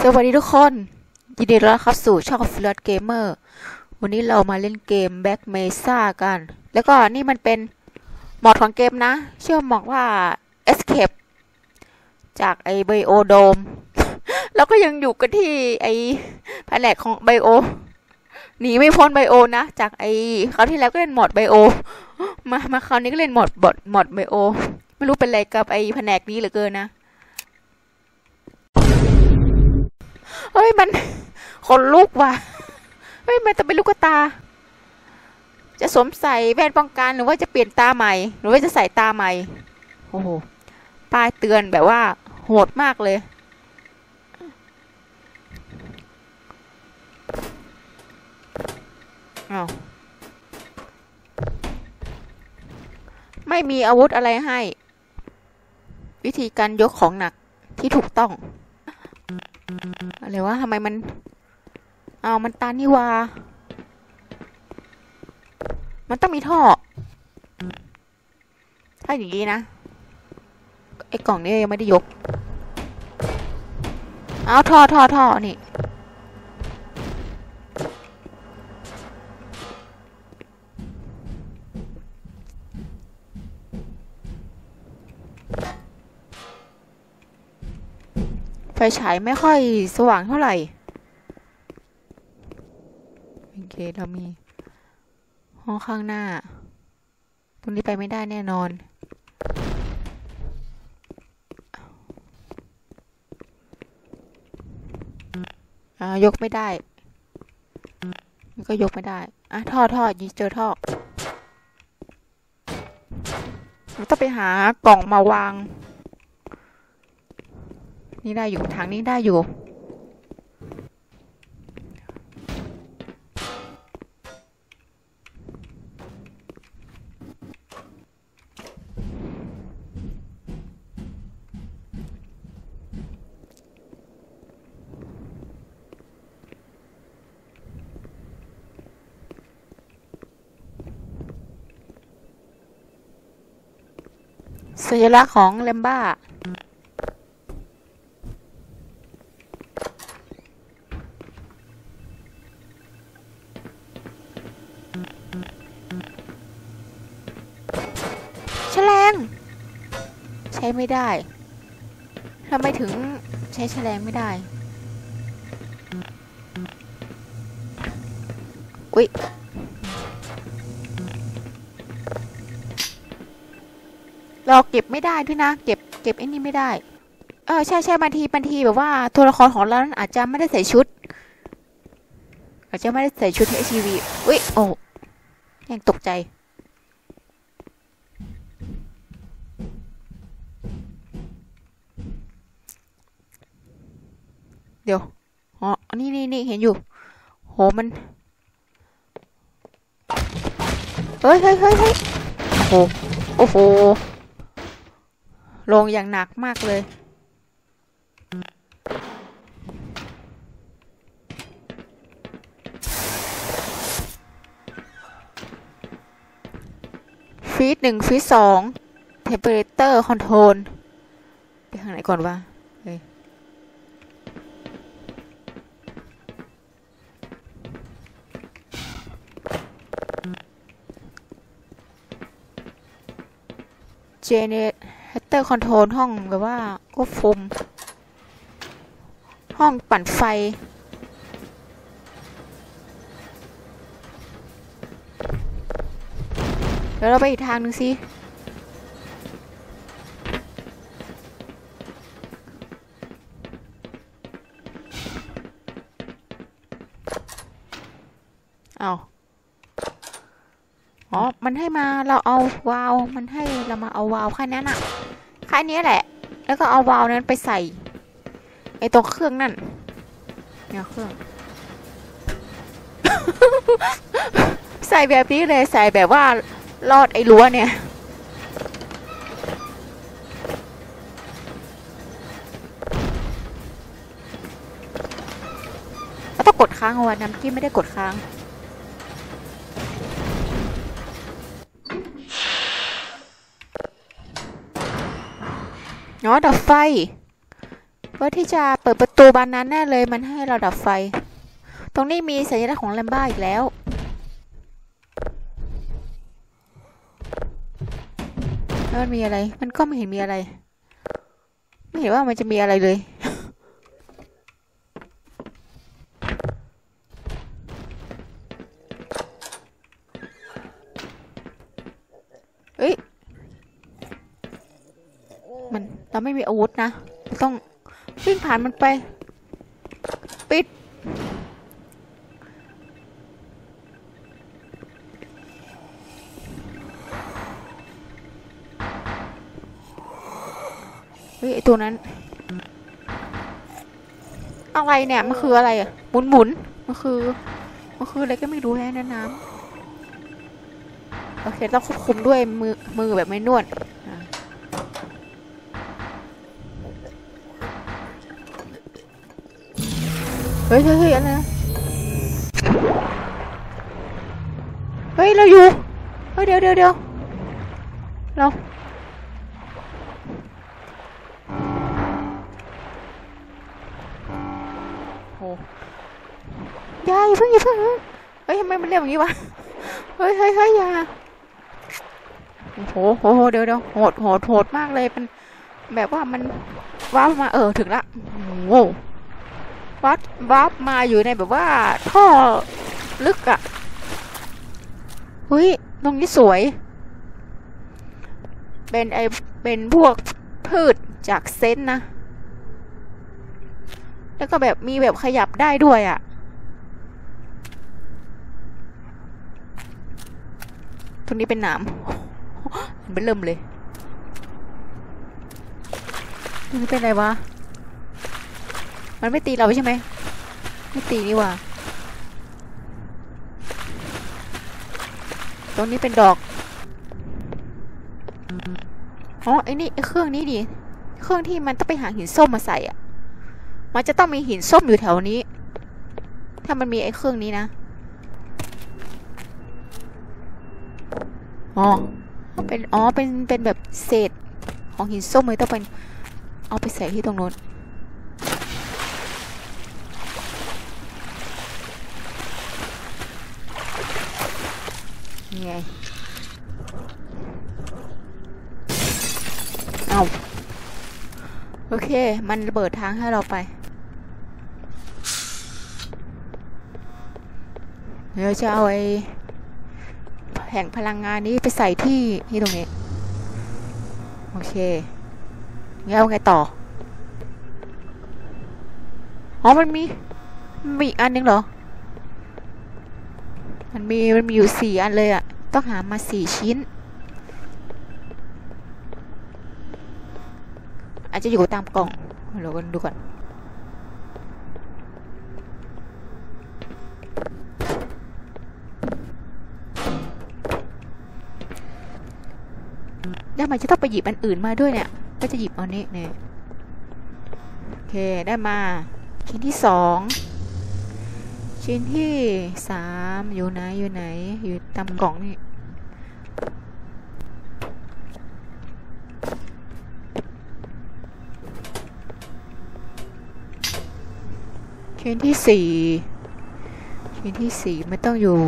สวัสดีทุกคนยินดีต้อนรับเข้าสู่ช่อง Flirt Gamer วันนี้เรามาเล่นเกม Black Mesa กันแล้วก็นี่มันเป็นมอดของเกมนะชื่อมอดว่า Escape จากไอไบโอโดมแล้วก็ยังอยู่กันที่ไอแผนกของไบโอหนีไม่พ้นไบโอนะจากไอคราวที่แล้วก็เล่นมอดไบโอมาคราวนี้ก็เล่นมอดไบโอไม่รู้เป็นอะไรกับไอแผนกนี้เหลือเกินนะเฮ้ยมันคนลุกว่ะเฮ้ยมันจะเป็นลูกตาจะสวมใส่แว่นป้องกันหรือว่าจะเปลี่ยนตาใหม่หรือว่าจะใส่ตาใหม่โอ้โหป้ายเตือนแบบว่าโหดมากเลยอ้าวไม่มีอาวุธอะไรให้วิธีการยกของหนักที่ถูกต้องอะไรวะทำไมมันมันตันนี่วามันต้องมีท่อถ้าอย่างนี้นะไอ้กล่องนี้ยังไม่ได้ยกเอาท่อนี่ไฟฉายไม่ค่อยสว่างเท่าไหร่โอเคเรามีห้องข้างหน้าตรงนี้ไปไม่ได้แน่นอนยกไม่ได้มันก็ยกไม่ได้ท่อยิงเจอท่อเราต้องไปหากล่องมาวางนี่ได้อยู่ทางนี้ได้อยู่สัญลักษณ์ของแลมบ้าแฉลงใช้ไม่ได้ทำไมถึงใช้แฉลงไม่ได้อุ๊ยเราเก็บไม่ได้ด้วยนะเก็บไอ้นี่ไม่ได้ใช่บางทีแบบว่าตัวละครของเราอาจจะไม่ได้ใส่ชุดHCV อุ๊ยโอ้ยังตกใจเดี๋ยวนี่เห็นอยู่โหมันเฮ้ยโอ้โหลงอย่างหนักมากเลยฟีด1ฟีด2 Temperature Control ไปทางไหนก่อนวะเจเนเรเตอร์คอนโทรลห้องแบบว่าควบคุมห้องปั่นไฟเดี๋ยวเราไปอีกทางนึงสิมันให้มาเราเอาวาล์วมันให้เรามาเอาวาล์วแค่นั้นแค่นี้แหละแล้วก็เอาวาล์วนั้นไปใส่ไอ้ตรงเครื่องนั่นเนี่ยเครื่อง ใส่แบบนี้เลยใส่แบบว่าลอดไอ้รั้วเนี่ยแล้วต้องกดค้างเอาไว้น้ำจิ้มไม่ได้กดค้างดับไฟพื่อที่จะเปิดประตูบานนั้นแน่เลยมันให้เราดับไฟตรงนี้มีสัญลักษณ์ของแลมบ้าอีกแล้วแล้วมันมีอะไรมันก็ไม่เห็นมีอะไรไม่เห็นว่ามันจะมีอะไรเลยเอ้ยมันเราไม่มีอาวุธนะเราต้องวิ่งผ่านมันไปปิดเฮ้ยไอตัวนั้นอะไรเนี่ยมันคืออะไรอ่ะหมุนมันคืออะไรก็ไม่รู้แฮะในน้ำโอเคต้องควบคุมด้วยมือแบบไม่นวดเฮ้ยอะไรเฮ้ยเราอยู่เฮ้ยเดี๋ยวเราโอ้ยายอย่าเพิ่งเฮ้ยทำไมมันเรียกอย่างนี้วะเฮ้ยอย่าโอ้โหเดี๋ยวโหดมากเลยเป็นแบบว่ามันว้าวมาถึงละโว้วับมาอยู่ในแบบว่าท่อลึกอะเฮ้ยตรงนี้สวยเป็นพวกพืชจากเซนนะแล้วก็แบบมีแบบขยับได้ด้วยอะตรงนี้เป็นหนามมันเริ่มเลยตรงนี้เป็นอะไรวะมันไม่ตีเราใช่ไหมไม่ตีนี่ว่าตรงนี้เป็นดอกอ๋อไอ้นี่เครื่องนี้ดิเครื่องที่มันต้องไปหาหินส้มมาใส่อ่ะมันจะต้องมีหินส้มอยู่แถวนี้ถ้ามันมีไอ้เครื่องนี้นะเป็นแบบเศษของหินส้มเลยต้องเป็นเอาไปใส่ที่ตรงโน้นไงเอาโอเคมันระเบิดทางให้เราไปเดี๋ยวจะเอาไอ้แห่งพลังงานนี้ไปใส่ที่ตรงนี้โอเคงั้นเอาไงต่ออ๋อมันมีอีกอันนึงเหรอมันมีอยู่4 อันเลยอะต้องหามา4 ชิ้นอาจจะอยู่ตามกล่องเรากันดูก่อนแล้วมันจะต้องไปหยิบอันอื่นมาด้วยเนี่ยก็จะหยิบเอานี้เนี่ยโอเคได้มาชิ้นที่2ชิ้นที่3อยู่ไหนอยู่ตามกล่องนี่ชิ้นที่4ไม่ต้องอยู่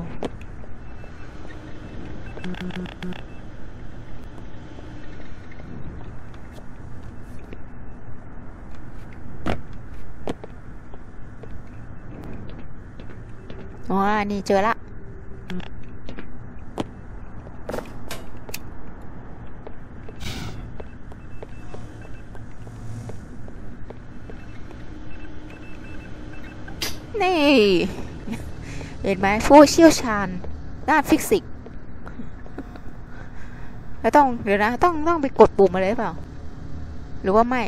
อ๋อนี่เจอละนี่เห็นไหมผู้เชี่ยวชาญด้านฟิสิกส์แล้วเดี๋ยวนะต้องไปกดปุ่มอะไรเปล่าหรือว่าไม่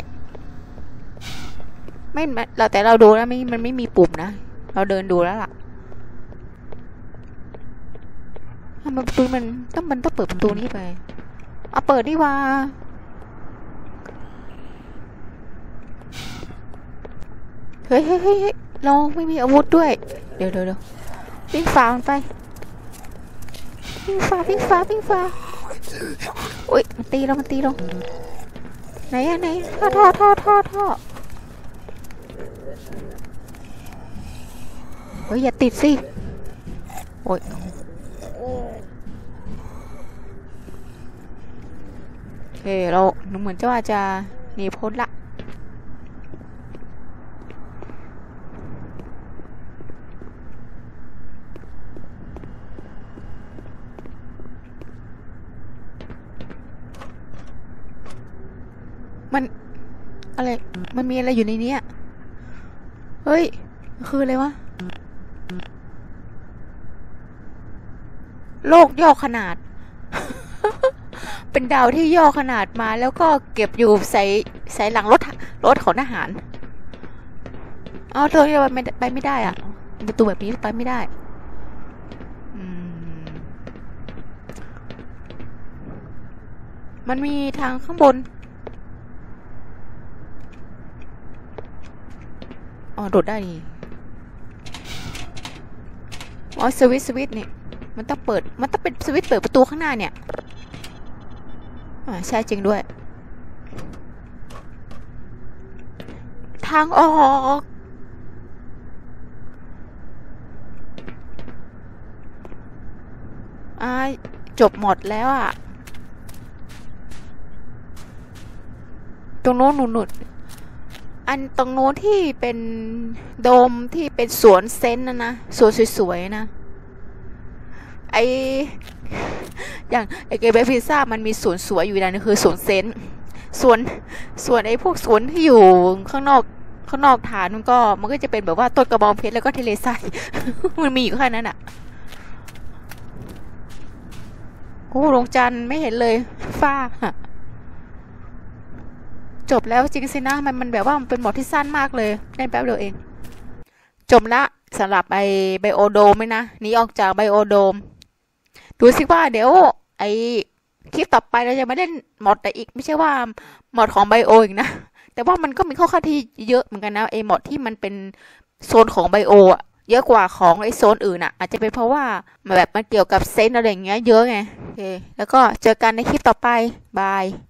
แต่เราดูแล้วมันไม่มีปุ่มนะเราเดินดูแล้วล่ะมันประตูมันต้องเปิดประตูนี้ไปเอาเปิดดีว่าเฮ้ยเราไม่มีอาวุธด้วยเดี๋ยววิ่งฝ่ามันไปวิ่งฝ่าโอ๊ยมันตีเราไหนท่อเฮ้ยอย่าติดสิโอ้ยโอเคเราเหมือนจะว่าจะหนีพ้นละมันอะไรมันมีอะไรอยู่ในนี้เฮ้ยคืออะไรวะโลกย่อขนาด เป็นดาวที่ย่อขนาดมาแล้วก็เก็บอยู่ใส่หลังรถของทหารเอาตัวนี้ไปไม่ได้อะประตูแบบนี้ไปไม่ได้มันมีทางข้างบนอ๋อโดดได้นี่อ๋อสวิตช์นี่มันต้องเป็นสวิตช์เปิดประตูข้างหน้าเนี่ยใช่จริงด้วยทางออกจบหมดแล้วอ่ะตรงโน้นหนุนอันตรงโน้นที่เป็นโดมที่เป็นสวนเซนนะสวนสวยๆนะไออย่างไอเกมเบพิซซ่ามันมีสวนสวยอยู่นะนี่คือสวนเซนสวนไอพวกสวนที่อยู่ข้างนอกฐานมันก็จะเป็นแบบว่าต้นกระบองเพชรแล้วก็ทะเลทราย มันมีอยู่แค่นั้นอ่ะโอ้ดวงจันทร์ไม่เห็นเลยฟ้าจบแล้วจริงสินะมันแบบว่ามันเป็นหมดที่สั้นมากเลยเล่นแป๊บเดียวเองจบละสำหรับไบโอโดมไหมนะหนีออกจากไบโอโดมดูสิว่าเดี๋ยวไอคลิปต่อไปเราจะมาเล่นมอดแต่อีกไม่ใช่ว่ามอดของไบโออีกนะแต่ว่ามันก็มีข้อที่เยอะเหมือนกันนะไอมอดที่มันเป็นโซนของไบโออะเยอะกว่าของไอโซนอื่นอ่ะอาจจะเป็นเพราะว่ามันเกี่ยวกับเซนอะไรอย่างเงี้ยเยอะไงโอเคแล้วก็เจอกันในคลิปต่อไปบาย